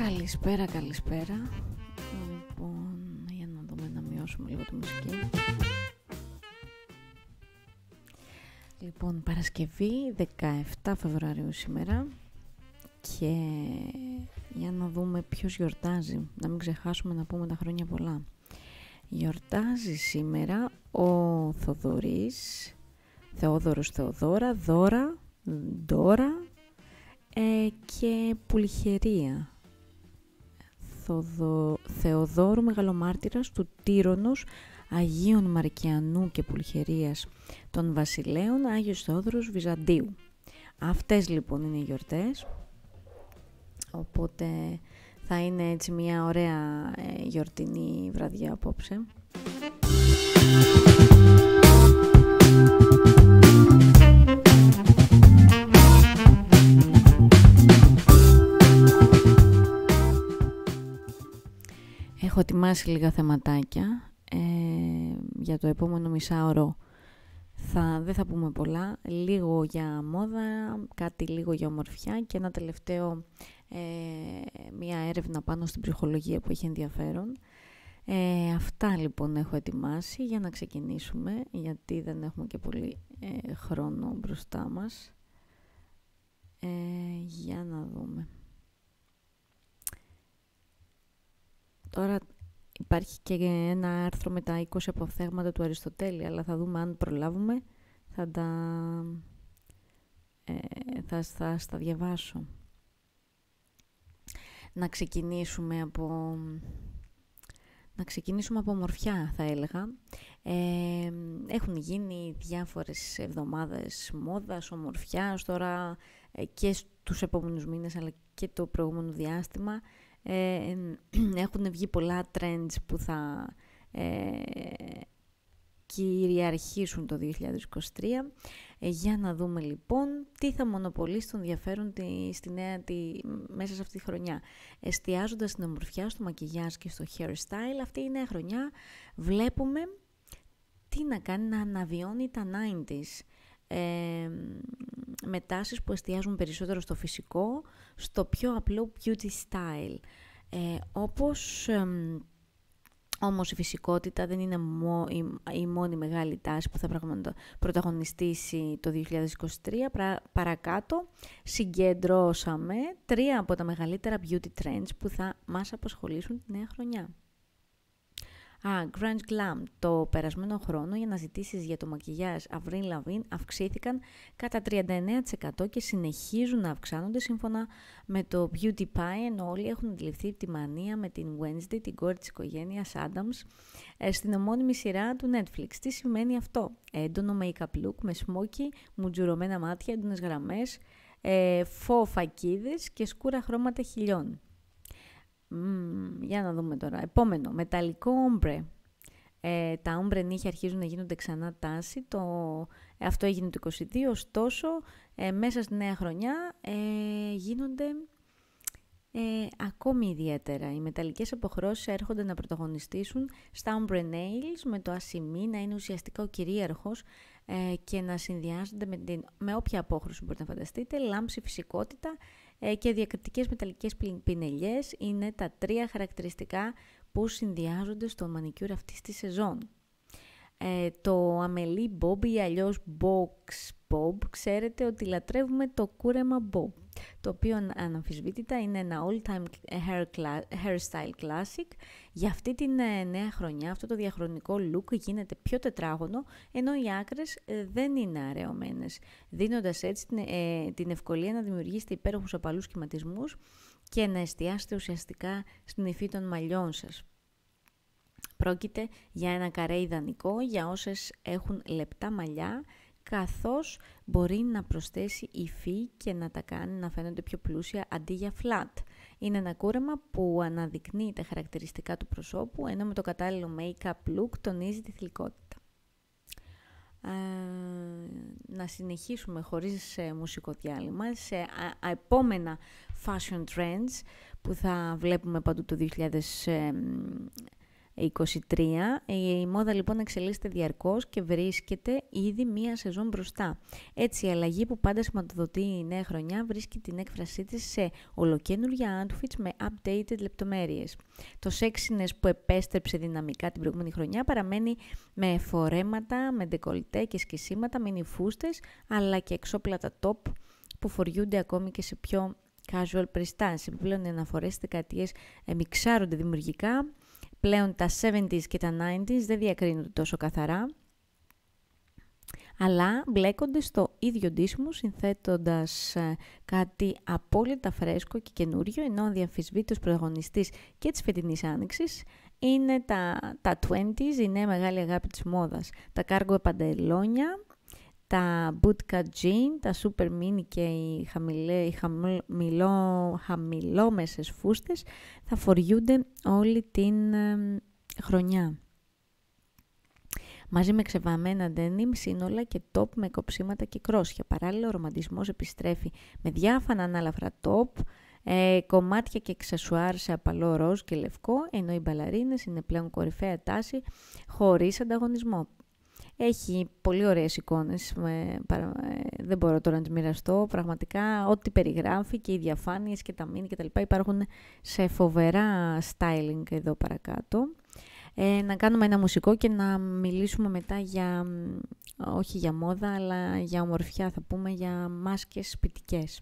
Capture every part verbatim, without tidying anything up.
Καλησπέρα, καλησπέρα. Λοιπόν, για να δούμε, να μειώσουμε λίγο τη μουσική. Λοιπόν, Παρασκευή δεκαεφτά Φεβρουαρίου σήμερα. Και για να δούμε ποιος γιορτάζει. Να μην ξεχάσουμε να πούμε τα χρόνια πολλά. Γιορτάζει σήμερα ο Θοδωρής, Θεόδωρος, Θεοδώρα, Δώρα, Ντόρα ε, και Πουλχερία. Θοδο... Θεοδόρου Μεγαλομάρτυρας του Τύρονος, Αγίων Μαρκιανού και Πουλχερίας των Βασιλέων, Άγιος Θεόδωρος Βυζαντίου. Αυτές λοιπόν είναι οι γιορτές, οπότε θα είναι έτσι μια ωραία ε, γιορτινή βραδιά απόψε. Έχω ετοιμάσει λίγα θεματάκια ε, για το επόμενο μισάωρο. Θα, δεν θα πούμε πολλά, λίγο για μόδα, κάτι λίγο για ομορφιά και ένα τελευταίο, ε, μια έρευνα πάνω στην ψυχολογία που έχει ενδιαφέρον. Ε, αυτά λοιπόν έχω ετοιμάσει για να ξεκινήσουμε, γιατί δεν έχουμε και πολύ ε, χρόνο μπροστά μας. Ε, για να δούμε. Τώρα υπάρχει και ένα άρθρο με τα είκοσι αποφθέγματα του Αριστοτέλη, αλλά θα δούμε αν προλάβουμε, θα τα ε, θα, θα στα διαβάσω. Να ξεκινήσουμε από να ξεκινήσουμε από ομορφιά, θα έλεγα. Ε, έχουν γίνει διάφορες εβδομάδες μόδας, ομορφιάς, τώρα ε, και στους επόμενους μήνες, αλλά και το προηγούμενο διάστημα. Ε, έχουν βγει πολλά trends που θα ε, κυριαρχήσουν το δύο χιλιάδες είκοσι τρία. Ε, για να δούμε λοιπόν τι θα μονοπολίσει τον ενδιαφέρον τη, στη νέα, τη, μέσα σε αυτή τη χρονιά. Εστιάζοντας στην ομορφιά, στο μακιγιάζ και στο hairstyle, αυτή η νέα χρονιά βλέπουμε τι να κάνει, να αναβιώνει τα ενενήντα. Ε, με τάσεις που εστιάζουν περισσότερο στο φυσικό, στο πιο απλό beauty style. Ε, όπως ε, όμως η φυσικότητα δεν είναι μό, η, η μόνη μεγάλη τάση που θα πρωταγωνιστήσει το δύο χιλιάδες είκοσι τρία. Πρα, παρακάτω συγκεντρώσαμε τρία από τα μεγαλύτερα beauty trends που θα μας απασχολήσουν τη νέα χρονιά. Α, Grunge Glam. Το περασμένο χρόνο οι αναζητήσεις για το μακιγιάζ Avril Lavigne αυξήθηκαν κατά τριάντα εννέα τοις εκατό και συνεχίζουν να αυξάνονται σύμφωνα με το Beauty Pie, ενώ όλοι έχουν αντιληφθεί τη μανία με την Wednesday, την κόρη της οικογένειας Adams, στην ομώνυμη σειρά του Netflix. Τι σημαίνει αυτό? Έντονο make-up look με smoky, μουτζουρωμένα μάτια, έντονες γραμμές, ε, φω φακίδες και σκούρα χρώματα χιλιών. Mm, για να δούμε τώρα. Επόμενο, μεταλλικό όμπρε. Ε, τα όμπρε νύχια αρχίζουν να γίνονται ξανά τάση. Το, ε, αυτό έγινε το είκοσι δύο, ωστόσο ε, μέσα στη νέα χρονιά ε, γίνονται ε, ακόμη ιδιαίτερα. Οι μεταλλικές αποχρώσεις έρχονται να πρωταγωνιστήσουν στα ombre nails, με το ασημί να είναι ουσιαστικά ο κυρίαρχος ε, και να συνδυάζονται με, την, με όποια απόχρωση μπορείτε να φανταστείτε. Λάμψη, φυσικότητα ε, και διακριτικές μεταλλικές πινελιές είναι τα τρία χαρακτηριστικά που συνδυάζονται στο μανικιούρ αυτής της σεζόν. Ε, το Amélie Bob ή αλλιώς Box Bob, ξέρετε ότι λατρεύουμε το κούρεμα Bob, το οποίο αναμφισβήτητα είναι ένα all-time hair hairstyle classic. Για αυτή την νέα χρονιά αυτό το διαχρονικό look γίνεται πιο τετράγωνο, ενώ οι άκρες δεν είναι αραιωμένες, δίνοντας έτσι την, ε, την ευκολία να δημιουργήσετε υπέροχους απαλούς σχηματισμούς και να εστιάσετε ουσιαστικά στην υφή των μαλλιών σας. Πρόκειται για ένα καρέ ιδανικό για όσες έχουν λεπτά μαλλιά, καθώς μπορεί να προσθέσει υφή και να τα κάνει να φαίνονται πιο πλούσια αντί για flat. Είναι ένα κούρεμα που αναδεικνύει τα χαρακτηριστικά του προσώπου, ενώ με το κατάλληλο make-up look τονίζει τη θηλυκότητα. Ε, να συνεχίσουμε χωρίς ε, μουσικό διάλειμμα σε α, α, επόμενα fashion trends που θα βλέπουμε παντού το δύο χιλιάδες είκοσι τρία. Η μόδα λοιπόν εξελίσσεται διαρκώς και βρίσκεται ήδη μία σεζόν μπροστά. Έτσι η αλλαγή που πάντα σηματοδοτεί η νέα χρονιά βρίσκει την έκφρασή της σε ολοκαίνουργια outfits με updated λεπτομέρειες. Το sexiness που επέστρεψε δυναμικά την προηγούμενη χρονιά παραμένει με φορέματα, με ντεκολτέ και σκισίματα, μίνι φούστες, αλλά και εξόπλατα top που φοριούνται ακόμη και σε πιο casual περιστάσεις. Επιπλέον οι αναφορές στις δεκαετίες μιξάρονται δημιουργικά. Πλέον τα εβδομήντα και τα ενενήντα δεν διακρίνονται τόσο καθαρά, αλλά μπλέκονται στο ίδιο ντύσιμο, συνθέτοντας κάτι απόλυτα φρέσκο και καινούριο, ενώ ο διαφυσβήτητος πρωταγωνιστής και της φετινής άνοιξης είναι τα, τα είκοσι, η νέα μεγάλη αγάπη της μόδας. Τα κάργο παντελόνια, τα bootcut jean, τα super mini και οι, χαμηλέ, οι χαμηλό, χαμηλόμεσες φούστες θα φοριούνται όλη την ε, χρονιά. Μαζί με ξεβαμμένα denim, σύνολα και top με κοψίματα και κρόσια. Παράλληλα, ο ρομαντισμός επιστρέφει με διάφανα ανάλαφρα top, ε, κομμάτια και εξασουάρ σε απαλό ροζ και λευκό, ενώ οι μπαλαρίνες είναι πλέον κορυφαία τάση χωρίς ανταγωνισμό. Έχει πολύ ωραίες εικόνες, με, παρα, ε, δεν μπορώ τώρα να τις μοιραστώ, πραγματικά ό,τι περιγράφει και οι διαφάνειες και τα μίνι και τα λοιπά υπάρχουν σε φοβερά styling εδώ παρακάτω. Ε, να κάνουμε ένα μουσικό και να μιλήσουμε μετά για, όχι για μόδα, αλλά για ομορφιά, θα πούμε για μάσκες σπιτικές.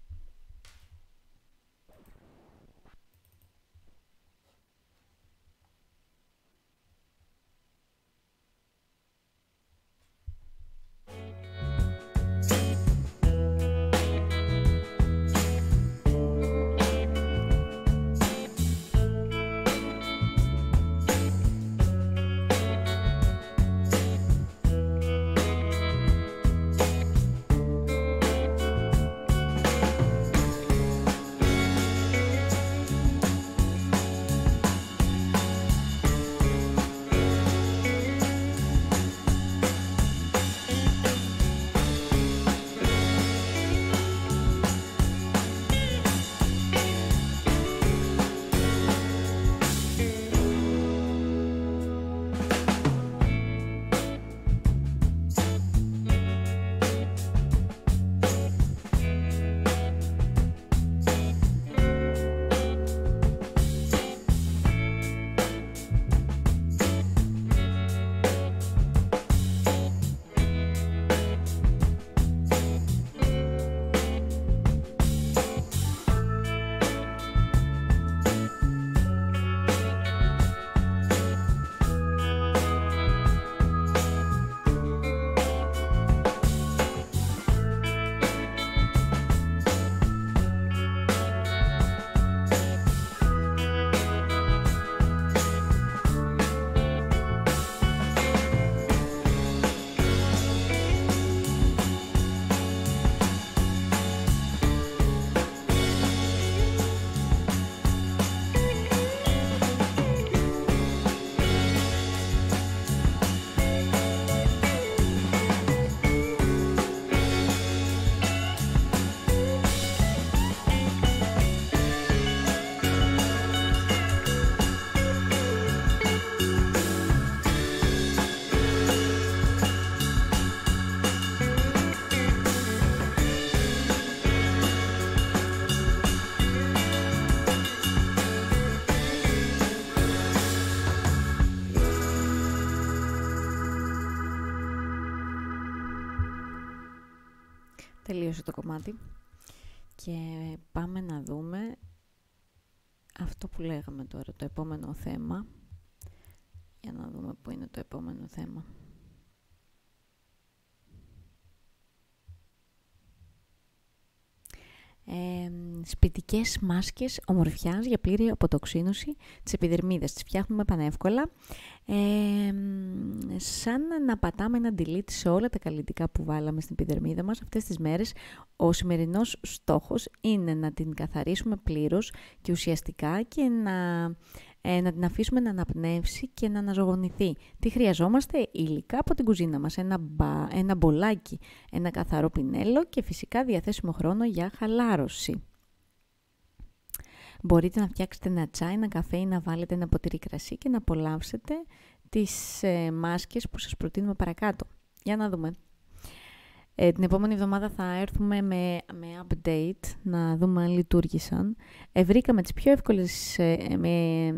Τελείωσε το κομμάτι και πάμε να δούμε αυτό που λέγαμε τώρα, το επόμενο θέμα. Για να δούμε πού είναι το επόμενο θέμα. Ε, σπιτικές μάσκες ομορφιάς για πλήρη αποτοξίνωση της επιδερμίδας. Τις φτιάχνουμε πανεύκολα, ε, σαν να πατάμε ένα delete σε όλα τα καλλιτικά που βάλαμε στην επιδερμίδα μας αυτές τις μέρες. Ο σημερινός στόχος είναι να την καθαρίσουμε πλήρως και ουσιαστικά και να, ε, να την αφήσουμε να αναπνεύσει και να αναζωογονηθεί. Τι χρειαζόμαστε? Υλικά από την κουζίνα μας, ένα, μπα, ένα μπολάκι, ένα καθαρό πινέλο και φυσικά διαθέσιμο χρόνο για χαλάρωση. Μπορείτε να φτιάξετε ένα τσάι, ένα καφέ ή να βάλετε ένα ποτήρι κρασί και να απολαύσετε τις ε, μάσκες που σας προτείνουμε παρακάτω. Για να δούμε. Ε, την επόμενη εβδομάδα θα έρθουμε με, με update, να δούμε αν λειτουργήσαν. Ε, βρήκαμε τις πιο εύκολες ε, με,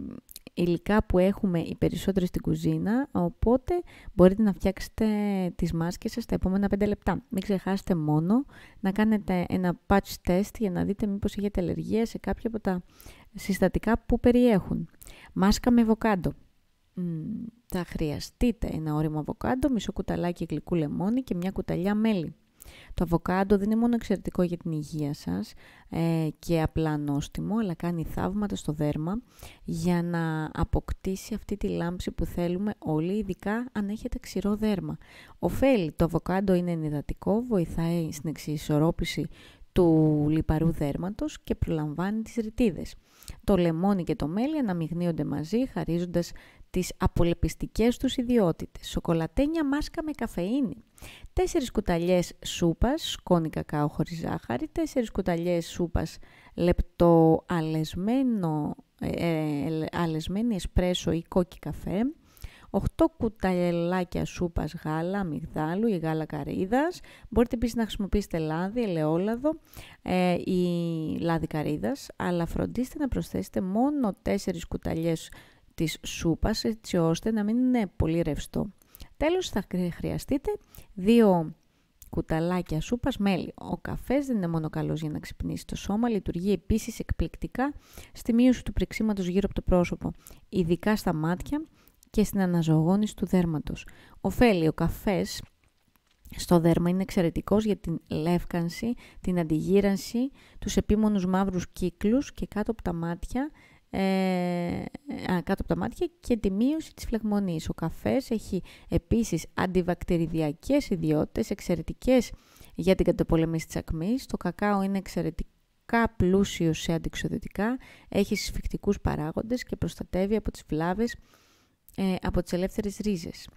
υλικά που έχουμε οι περισσότεροι στην κουζίνα, οπότε μπορείτε να φτιάξετε τις μάσκες σας τα επόμενα πέντε λεπτά. Μην ξεχάσετε μόνο να κάνετε ένα patch test για να δείτε μήπως έχετε αλλεργία σε κάποια από τα συστατικά που περιέχουν. Μάσκα με αβοκάντο. Mm, θα χρειαστείτε ένα ώριμο αβοκάντο, μισό κουταλάκι γλυκού λεμόνι και μια κουταλιά μέλι. Το αβοκάντο δεν είναι μόνο εξαιρετικό για την υγεία σας ε, και απλά νόστιμο, αλλά κάνει θαύματα στο δέρμα για να αποκτήσει αυτή τη λάμψη που θέλουμε όλοι, ειδικά αν έχετε ξηρό δέρμα. Οφέλη, το αβοκάντο είναι ενυδατικό, βοηθάει στην εξισορρόπηση του λιπαρού δέρματος και προλαμβάνει τις ρητίδες. Το λεμόνι και το μέλι αναμειγνύονται μαζί, χαρίζοντας τις απολεπιστικές τους ιδιότητες. Σοκολατένια μάσκα με καφεΐνη. Τέσσερις κουταλιές σούπας, σκόνη κακάο χωρίς ζάχαρη. Τέσσερις κουταλιές σούπας λεπτό αλεσμένο, ε, αλεσμένη εσπρέσο ή κόκκι καφέ. οκτώ κουταλάκια σούπας γάλα αμυγδάλου ή γάλα καρύδας. Μπορείτε επίσης να χρησιμοποιήσετε λάδι, ελαιόλαδο ε, ή λάδι καρύδας, αλλά φροντίστε να προσθέσετε μόνο τέσσερις κουταλιές της σούπας, έτσι ώστε να μην είναι πολύ ρευστό. Τέλος, θα χρειαστείτε δύο κουταλάκια σούπας μέλι. Ο καφές δεν είναι μόνο καλός για να ξυπνήσει το σώμα, λειτουργεί επίσης εκπληκτικά στη μείωση του πριξίματος γύρω από το πρόσωπο, ειδικά στα μάτια και στην αναζωογόνηση του δέρματος. Ωφέλη, ο καφές στο δέρμα είναι εξαιρετικός για την λεύκανση, την αντιγύρανση, τους επίμονους μαύρους κύκλους και κάτω από τα μάτια, Ε, α, κάτω από τα μάτια και τη μείωση της φλεγμονής. Ο καφές έχει επίσης αντιβακτηριδιακές ιδιότητες εξαιρετικές για την καταπολέμηση της ακμής. Το κακάο είναι εξαιρετικά πλούσιο σε αντιοξυδοτικά, έχει συσφυκτικούς παράγοντες και προστατεύει από τις βλάβες ε, από τις ελεύθερες ρίζες.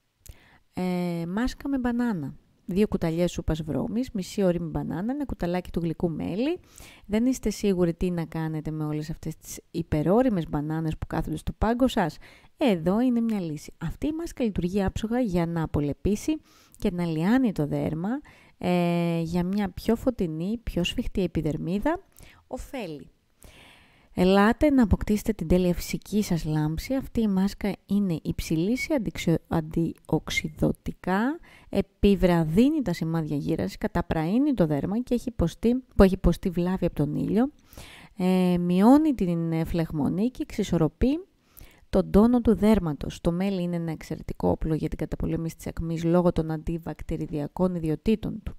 Ε, μάσκα με μπανάνα. Δύο κουταλιές σούπας βρώμης, μισή ώριμη μπανάνα, ένα κουταλάκι του γλυκού μέλι. Δεν είστε σίγουροι τι να κάνετε με όλες αυτές τις υπερώριμες μπανάνες που κάθονται στο πάγκο σας. Εδώ είναι μια λύση. Αυτή η μάσκα λειτουργεί άψογα για να απολεπίσει και να λιάνει το δέρμα ε, για μια πιο φωτεινή, πιο σφιχτή επιδερμίδα. Ωφέλη. Ελάτε να αποκτήσετε την τέλεια φυσική σας λάμψη. Αυτή η μάσκα είναι υψηλή σε αντιοξυδωτικά, επιβραδύνει τα σημάδια γύρανσης, καταπραίνει το δέρμα και έχει υποστεί, που έχει υποστεί βλάβη από τον ήλιο, ε, μειώνει την φλεγμονή και εξισορροπεί τον τόνο του δέρματος. Το μέλι είναι ένα εξαιρετικό όπλο για την καταπολέμηση της ακμής λόγω των αντιβακτηριδιακών ιδιωτήτων του.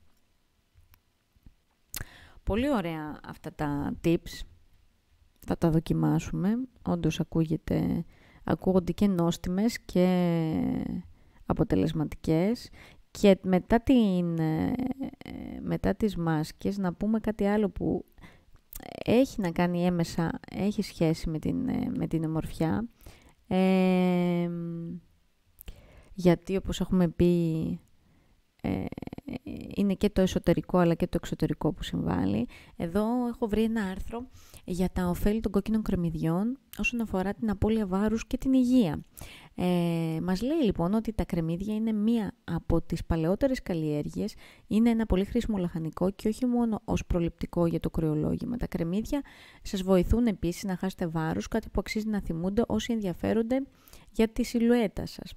Πολύ ωραία αυτά τα tips. Θα τα δοκιμάσουμε. Όντως ακούγεται, ακούγονται και νόστιμες και αποτελεσματικές. Και μετά, την, μετά τις μάσκες να πούμε κάτι άλλο που έχει να κάνει έμεσα, έχει σχέση με την, με την ομορφιά. Ε, γιατί όπως έχουμε πει ε, είναι και το εσωτερικό αλλά και το εξωτερικό που συμβάλλει. Εδώ έχω βρει ένα άρθρο για τα ωφέλη των κόκκινων κρεμμυδιών όσον αφορά την απώλεια βάρους και την υγεία. Ε, μας λέει λοιπόν ότι τα κρεμμύδια είναι μία από τις παλαιότερες καλλιέργειες, είναι ένα πολύ χρήσιμο λαχανικό και όχι μόνο ως προληπτικό για το κρεολόγημα. Τα κρεμμύδια σας βοηθούν επίσης να χάσετε βάρους, κάτι που αξίζει να θυμούνται όσοι ενδιαφέρονται για τη σιλουέτα σας.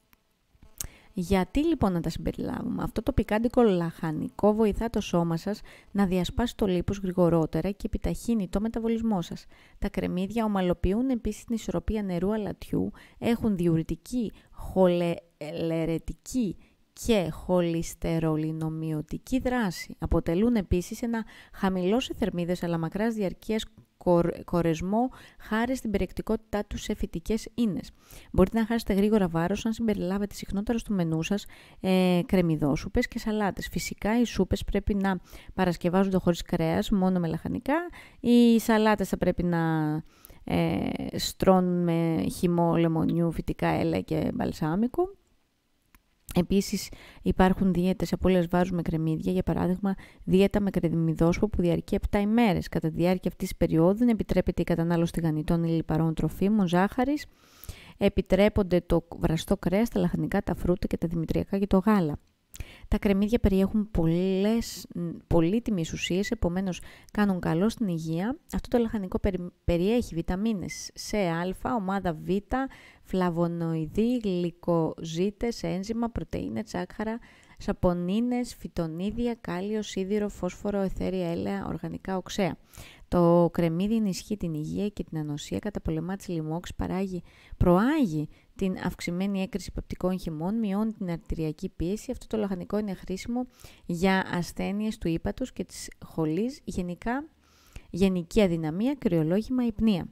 Γιατί λοιπόν να τα συμπεριλάβουμε? Αυτό το πικάντικο λαχανικό βοηθά το σώμα σας να διασπάσει το λίπος γρηγορότερα και επιταχύνει το μεταβολισμό σας. Τα κρεμμύδια ομαλοποιούν επίσης την ισορροπία νερού αλατιού, έχουν διουρητική, χολερετική και χολυστερολινομιωτική δράση. Αποτελούν επίσης ένα χαμηλό σε θερμίδες αλλά μακράς διαρκείας κορεσμό χάρη στην περιεκτικότητά τους σε φυτικές ίνες. Μπορείτε να χάσετε γρήγορα βάρος αν συμπεριλάβετε συχνότερα στο μενού σας ε, κρεμμυδόσουπες και σαλάτες. Φυσικά οι σούπες πρέπει να παρασκευάζονται χωρίς κρέας, μόνο με λαχανικά. Οι σαλάτες θα πρέπει να ε, στρώνουν με χυμό λεμονιού, φυτικά έλαια και μπαλσάμικου. Επίσης υπάρχουν δίαιτες απώλειας βάρους με κρεμμύδια, για παράδειγμα δίαιτα με κρεμμυδόσπο που διαρκεί επτά ημέρες. Κατά τη διάρκεια αυτής της περίοδου επιτρέπεται η κατανάλωση τηγανιτών ή λιπαρών τροφίμων, ζάχαρης, επιτρέπονται το βραστό κρέας, τα λαχανικά, τα φρούτα και τα δημητριακά και το γάλα. Τα κρεμμύδια περιέχουν πολλές, πολύτιμες ουσίες, επομένως κάνουν καλό στην υγεία. Αυτό το λαχανικό περι, περιέχει βιταμίνες C, α, ομάδα Β, φλαβονοειδή, γλυκοζύτες, ένζημα, πρωτεΐνες, ζάχαρα, σαπονίνες, φυτονίδια, κάλιο, σίδηρο, φόσφορο, αιθέρια έλαια, οργανικά οξέα. Το κρεμμύδι ενισχύει την υγεία και την ανοσία, καταπολεμά τις λοιμώξεις, παράγει, προάγει την αυξημένη έκρηση πεπτικών χυμών, μειώνει την αρτηριακή πίεση. Αυτό το λαχανικό είναι χρήσιμο για ασθένειες του ύπατος και της χολής, γενικά, γενική αδυναμία, κρυολόγημα, υπνία.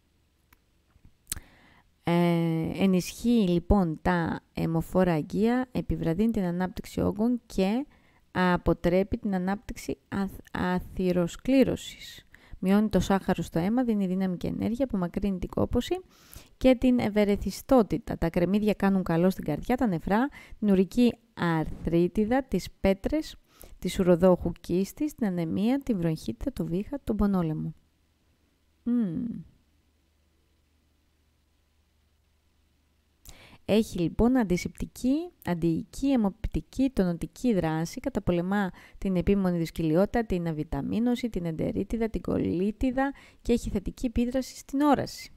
Ε, ενισχύει λοιπόν τα αιμοφόρα αγκία, επιβραδύνει την ανάπτυξη όγκων και αποτρέπει την ανάπτυξη αθ, αθυροσκλήρωσης. Μειώνει το σάχαρο στο αίμα, δίνει δύναμη και ενέργεια, απομακρύνει την κόπωση και την ευερεθιστότητα. Τα κρεμμύδια κάνουν καλό στην καρδιά, τα νεφρά, την ουρική αρθρίτιδα, τις πέτρες, τη σουροδόχου κίστης, την ανεμία, την βροχίτιδα, το βήχα, τον πονόλαιμο. Mm. Έχει λοιπόν αντισηπτική, αντιοική, αιμοποιητική, τονωτική δράση, καταπολεμά την επίμονη δυσκολιότητα, την αβιταμίνωση, την εντερίτιδα, την κολίτιδα και έχει θετική επίδραση στην όραση.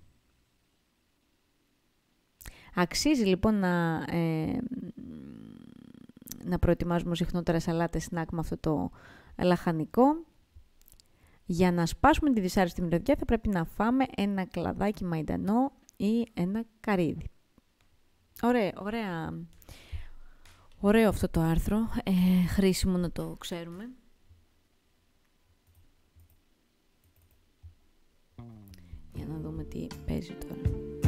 Αξίζει λοιπόν να, ε, να προετοιμάζουμε συχνότερα σαλάτες σνακ με αυτό το λαχανικό. Για να σπάσουμε τη δυσάρεστη μυρωδιά θα πρέπει να φάμε ένα κλαδάκι μαϊντανό ή ένα καρύδι. Ωραία, ωραία. Ωραίο αυτό το άρθρο, ε, χρήσιμο να το ξέρουμε. Για να δούμε τι παίζει τώρα.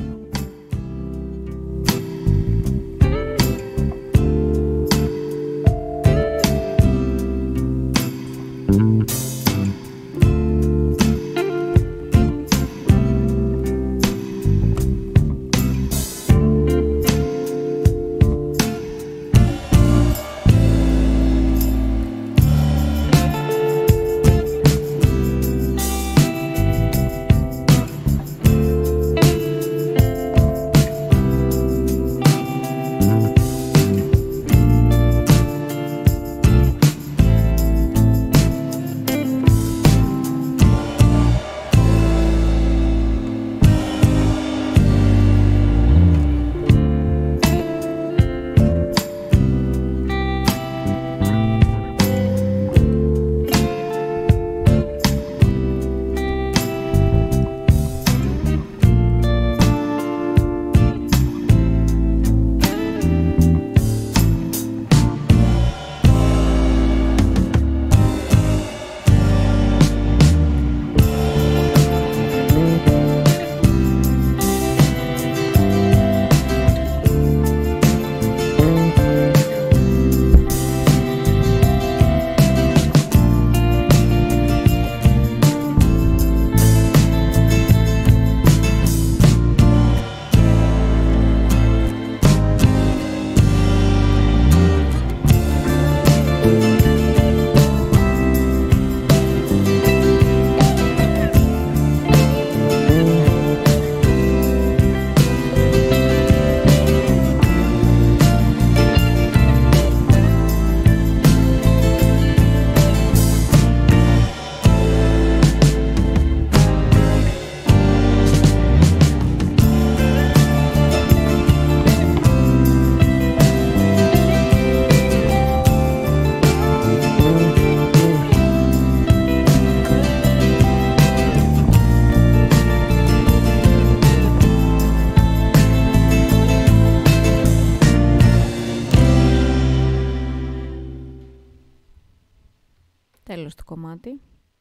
Τέλος το κομμάτι.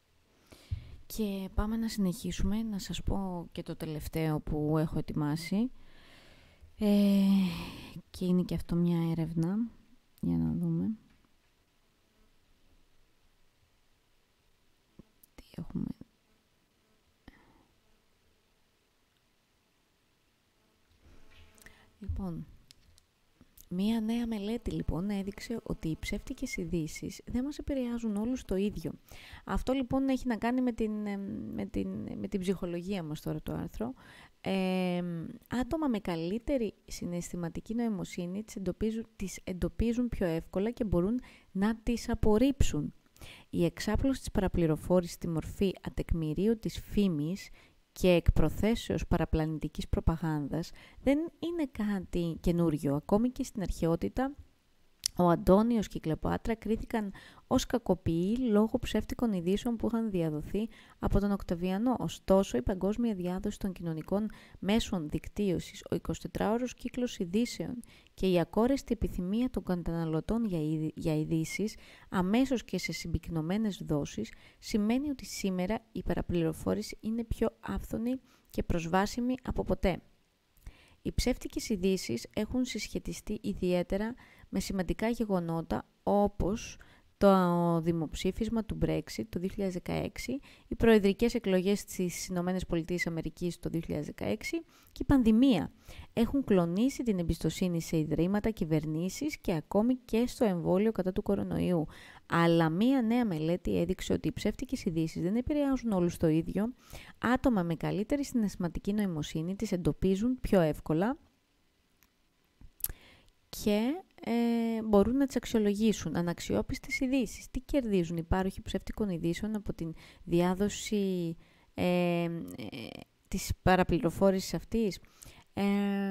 Και πάμε να συνεχίσουμε, να σας πω και το τελευταίο που έχω ετοιμάσει. Ε, και είναι και αυτό μια έρευνα, για να δούμε. Τι έχουμε. Λοιπόν, Μία νέα μελέτη λοιπόν έδειξε ότι οι ψεύτικες ειδήσεις δεν μας επηρεάζουν όλους το ίδιο. Αυτό λοιπόν έχει να κάνει με την, με την, με την ψυχολογία μας τώρα το άρθρο. Ε, άτομα με καλύτερη συναισθηματική νοημοσύνη τις εντοπίζουν, τις εντοπίζουν πιο εύκολα και μπορούν να τις απορρίψουν. Η εξάπλωση της παραπληροφόρησης στη μορφή ατεκμηρίου της φήμης και εκ προθέσεως παραπλανητικής προπαγάνδας δεν είναι κάτι καινούριο. Ακόμη και στην αρχαιότητα, ο Αντώνιος και η Κλεοπάτρα κρίθηκαν ως κακοποιοί λόγω ψεύτικων ειδήσεων που είχαν διαδοθεί από τον Οκταβιανό. Ωστόσο, η παγκόσμια διάδοση των κοινωνικών μέσων δικτύωσης, ο εικοσιτετράωρος κύκλος ειδήσεων και η ακόρεστη επιθυμία των καταναλωτών για ειδήσεις, αμέσως και σε συμπυκνωμένες δόσεις, σημαίνει ότι σήμερα η παραπληροφόρηση είναι πιο άφθονη και προσβάσιμη από ποτέ. Οι ψεύτικες ειδήσεις έχουν συσχετιστεί ιδιαίτερα με σημαντικά γεγονότα όπως το δημοψήφισμα του Brexit το δύο χιλιάδες δεκαέξι, οι προεδρικές εκλογές στις Ηνωμένες Πολιτείες Αμερικής το δύο χιλιάδες δεκαέξι και η πανδημία. Έχουν κλονίσει την εμπιστοσύνη σε ιδρύματα, κυβερνήσεις και ακόμη και στο εμβόλιο κατά του κορονοϊού. Αλλά μία νέα μελέτη έδειξε ότι οι ψεύτικες ειδήσεις δεν επηρεάζουν όλους το ίδιο. Άτομα με καλύτερη συναισθηματική νοημοσύνη τις εντοπίζουν πιο εύκολα και ε, μπορούν να τις αξιολογήσουν. Αναξιόπιστες ειδήσεις. Τι κερδίζουν οι πάροχοι ψεύτικων ειδήσεων από την διάδοση ε, ε, της παραπληροφόρησης αυτής? Ε,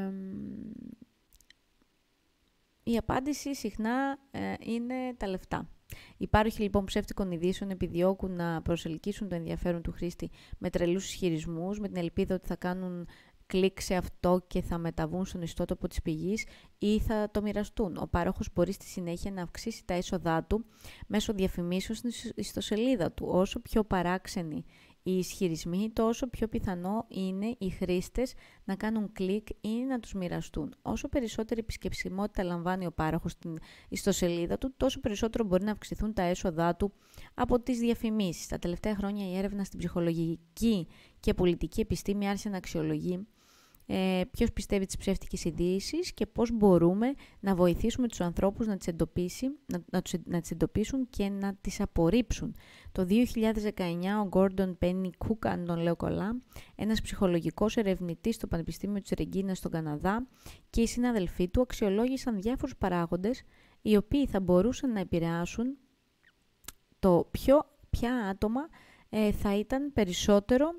η απάντηση συχνά ε, είναι τα λεφτά. Οι πάροχοι λοιπόν ψεύτικων ειδήσεων επιδιώκουν να προσελκύσουν το ενδιαφέρον του χρήστη με τρελούς ισχυρισμούς, με την ελπίδα ότι θα κάνουν κλικ σε αυτό και θα μεταβούν στον ιστότοπο της πηγής ή θα το μοιραστούν. Ο πάροχος μπορεί στη συνέχεια να αυξήσει τα έσοδά του μέσω διαφημίσεων στην ιστοσελίδα του. Όσο πιο παράξενοι οι ισχυρισμοί, τόσο πιο πιθανό είναι οι χρήστες να κάνουν κλικ ή να τους μοιραστούν. Όσο περισσότερη επισκεψιμότητα λαμβάνει ο πάροχος στην ιστοσελίδα του, τόσο περισσότερο μπορεί να αυξηθούν τα έσοδά του από τις διαφημίσεις. Τα τελευταία χρόνια η έρευνα στην ψυχολογική και πολιτική επιστήμη άρχισε να αξιολογεί Ε, ποιος πιστεύει τις ψεύτικες ειδήσεις και πώς μπορούμε να βοηθήσουμε τους ανθρώπους να τις, εντοπίσει, να, να, τους, να τις εντοπίσουν και να τις απορρίψουν. Το δύο χιλιάδες δεκαεννιά ο Gordon Penny-Cook, αν τον λέω καλά, ένας ψυχολογικός ερευνητής στο Πανεπιστήμιο της Ρεγκίνας στον Καναδά και οι συναδελφοί του αξιολόγησαν διάφορους παράγοντες οι οποίοι θα μπορούσαν να επηρεάσουν το ποιο, ποια άτομα ε, θα ήταν περισσότερο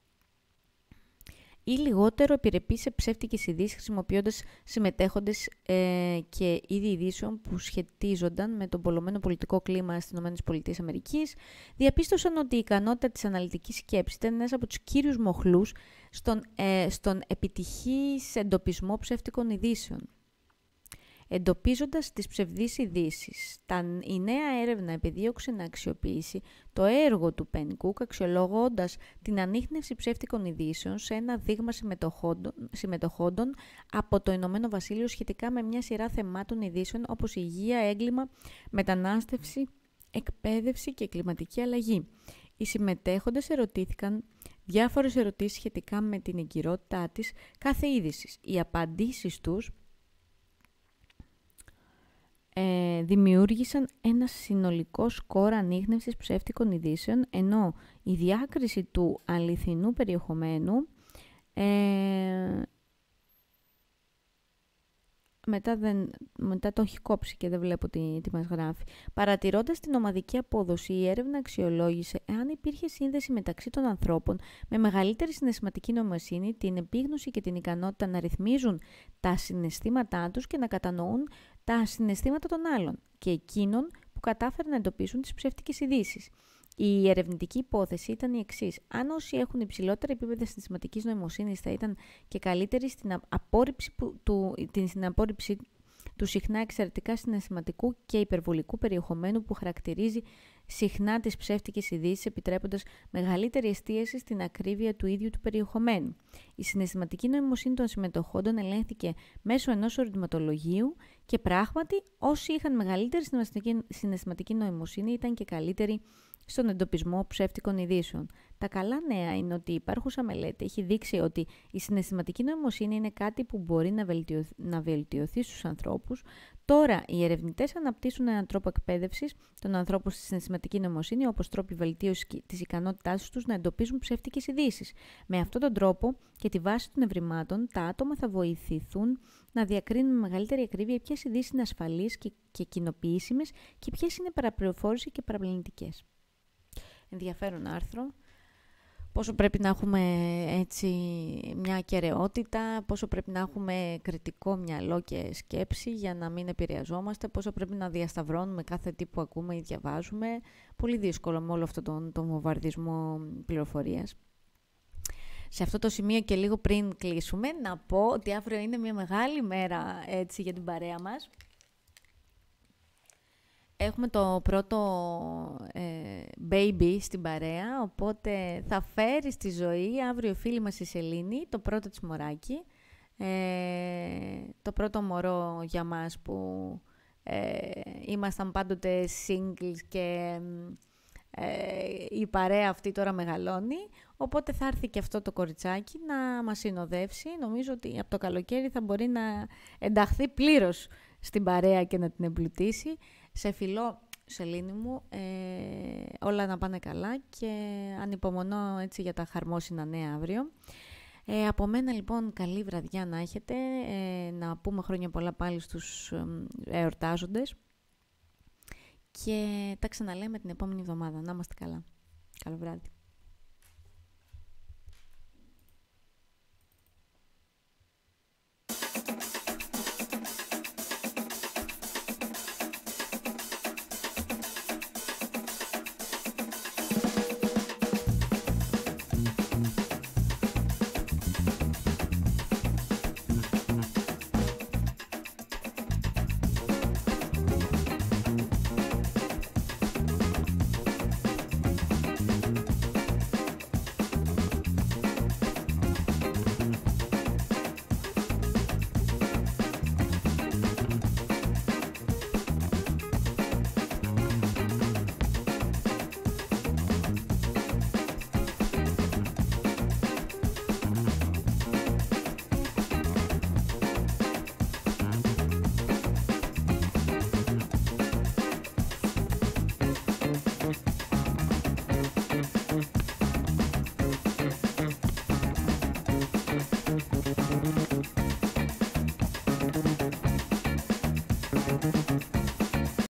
ή λιγότερο επιρρεπεί σε ψεύτικες ειδήσεις, χρησιμοποιώντας συμμετέχοντες ε, και είδη ειδήσεων που σχετίζονταν με τον πολλωμένο πολιτικό κλίμα στις ΗΠΑ, διαπίστωσαν ότι η ικανότητα της αναλυτικής σκέψης ήταν ένας από τους κύριους μοχλούς στον, ε, στον επιτυχής εντοπισμό ψεύτικων ειδήσεων. Εντοπίζοντας τις ψευδείς ειδήσεις, η νέα έρευνα επιδίωξε να αξιοποιήσει το έργο του Penny-Cook, αξιολογώντας την ανίχνευση ψεύτικων ειδήσεων σε ένα δείγμα συμμετοχόντων από το Ηνωμένο Βασίλειο σχετικά με μια σειρά θεμάτων ειδήσεων όπως υγεία, έγκλημα, μετανάστευση, εκπαίδευση και κλιματική αλλαγή. Οι συμμετέχοντες ερωτήθηκαν διάφορες ερωτήσεις σχετικά με την εγκυρότητά της κάθε είδησης. Οι απαντήσεις τους Ε, δημιούργησαν ένα συνολικό σκορ ανίχνευσης ψεύτικων ειδήσεων, ενώ η διάκριση του αληθινού περιεχομένου ε, μετά, δεν, μετά το έχει κόψει και δεν βλέπω τι, τι μας γράφει. Παρατηρώντας την ομαδική απόδοση, η έρευνα αξιολόγησε εάν υπήρχε σύνδεση μεταξύ των ανθρώπων με μεγαλύτερη συναισθηματική νοημοσύνη, την επίγνωση και την ικανότητα να ρυθμίζουν τα συναισθήματά τους και να κατανοούν τα συναισθήματα των άλλων και εκείνων που κατάφεραν να εντοπίσουν τις ψεύτικες ειδήσεις. Η ερευνητική υπόθεση ήταν η εξής. Αν όσοι έχουν υψηλότερα επίπεδα συναισθηματικής νοημοσύνης θα ήταν και καλύτεροι στην απόρριψη, του, στην απόρριψη του συχνά εξαιρετικά συναισθηματικού και υπερβολικού περιεχομένου που χαρακτηρίζει συχνά τις ψεύτικες ειδήσεις, επιτρέποντας μεγαλύτερη εστίαση στην ακρίβεια του ίδιου του περιεχομένου. Η συναισθηματική νοημοσύνη των συμμετοχόντων ελέγχθηκε μέσω ενός ερωτηματολογίου και πράγματι όσοι είχαν μεγαλύτερη συναισθηματική νοημοσύνη ήταν και καλύτεροι στον εντοπισμό ψεύτικων ειδήσεων. Τα καλά νέα είναι ότι η υπάρχουσα μελέτη έχει δείξει ότι η συναισθηματική νοημοσύνη είναι κάτι που μπορεί να βελτιωθεί, να βελτιωθεί στους ανθρώπους. Τώρα, οι ερευνητές αναπτύσσουν έναν τρόπο εκπαίδευσης των ανθρώπων στη συναισθηματική νοημοσύνη, όπως τρόποι βελτίωσης της ικανότητάς τους να εντοπίζουν ψεύτικες ειδήσεις. Με αυτόν τον τρόπο και τη βάση των ευρημάτων, τα άτομα θα βοηθηθούν να διακρίνουν με μεγαλύτερη ακρίβεια ποιες ειδήσεις είναι ασφαλείς και, και κοινοποιήσιμες και ποιες είναι παραπληροφόρηση και παραπλανητικές. Ενδιαφέρον άρθρο. Πόσο πρέπει να έχουμε έτσι μια ακεραιότητα, πόσο πρέπει να έχουμε κριτικό μυαλό και σκέψη για να μην επηρεαζόμαστε, πόσο πρέπει να διασταυρώνουμε κάθε τι που ακούμε ή διαβάζουμε. Πολύ δύσκολο με όλο αυτόν τον, τον βομβαρδισμό πληροφορίας. Σε αυτό το σημείο και λίγο πριν κλείσουμε, να πω ότι αύριο είναι μια μεγάλη μέρα έτσι, για την παρέα μας. Έχουμε το πρώτο ε, baby στην παρέα, οπότε θα φέρει στη ζωή αύριο η φίλη μας η Σελήνη, το πρώτο της μωράκι. Ε, το πρώτο μωρό για μας που ε, ήμασταν πάντοτε singles και ε, η παρέα αυτή τώρα μεγαλώνει. Οπότε θα έρθει και αυτό το κοριτσάκι να μας συνοδεύσει. Νομίζω ότι από το καλοκαίρι θα μπορεί να ενταχθεί πλήρως στην παρέα και να την εμπλουτίσει. Σε φιλώ, Σελήνη μου, ε, όλα να πάνε καλά και ανυπομονώ έτσι για τα χαρμόσυνα νέα αύριο. Ε, από μένα λοιπόν καλή βραδιά να έχετε, ε, να πούμε χρόνια πολλά πάλι στους ε, εορτάζοντες και τα ξαναλέμε την επόμενη εβδομάδα. Να είμαστε καλά. Καλό βράδυ.